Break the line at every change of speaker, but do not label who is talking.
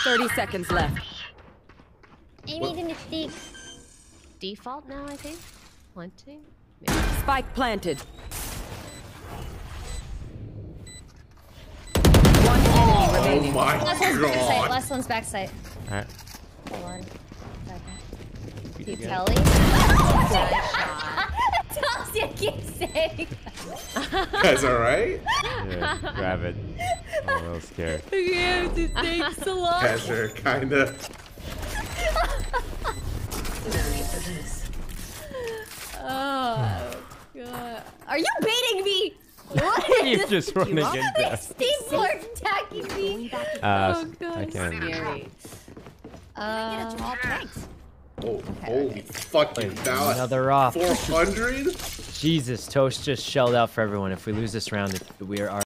30 seconds left.
I made a mistake. Default now, I think. Planting.
Spike planted. One enemy remaining.
Oh my god.
Last one's backside.
Alright.
Hold on.
Keep
Telly. Tulsi, I keep saying.
Guys, alright?
Yeah, grab it. I'm a little scared.
Yeah, thanks a lot.
Guys are kinda.
Oh god. Are you baiting me? What
You're
is
just running into
people are attacking me?
I
God,
can.
scary.
Oh, holy fucking balance.
Another off.
400?
Jesus, Toast just shelled out for everyone. If we lose this round, we are.